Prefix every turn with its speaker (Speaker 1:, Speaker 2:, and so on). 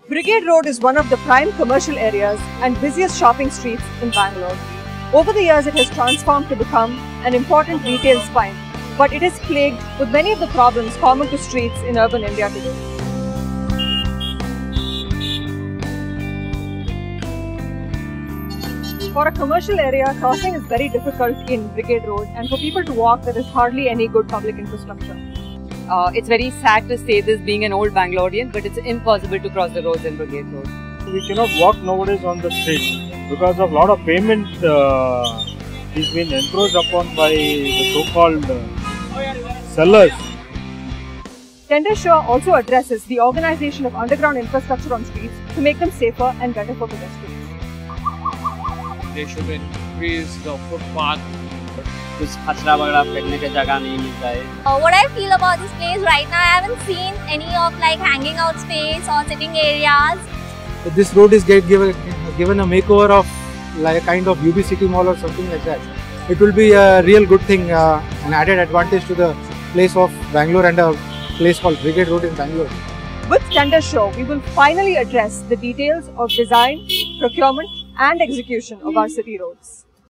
Speaker 1: Brigade Road is one of the prime commercial areas and busiest shopping streets in Bangalore. Over the years, it has transformed to become an important retail spine, but it is plagued with many of the problems common to streets in urban India today. For a commercial area, crossing is very difficult in Brigade Road, and for people to walk, there is hardly any good public infrastructure.
Speaker 2: It's very sad to say this being an old Bangalorean, but it's impossible to cross the roads in Brigade Road.
Speaker 3: We cannot walk nowadays on the street because of a lot of payment is being encroached upon by the so-called sellers.
Speaker 1: Tender Sure also addresses the organization of underground infrastructure on streets to make them safer and better for pedestrians.
Speaker 4: They should increase the footpath.
Speaker 5: What I feel about this place right now, I haven't seen any of hanging out space or sitting areas.
Speaker 6: This road is given a makeover of like a kind of UB City Mall or something like that. It will be a real good thing, an added advantage to the place of Bangalore and a place called Brigade Road in Bangalore.
Speaker 1: With Tender Sure, we will finally address the details of design, procurement and execution of our city roads.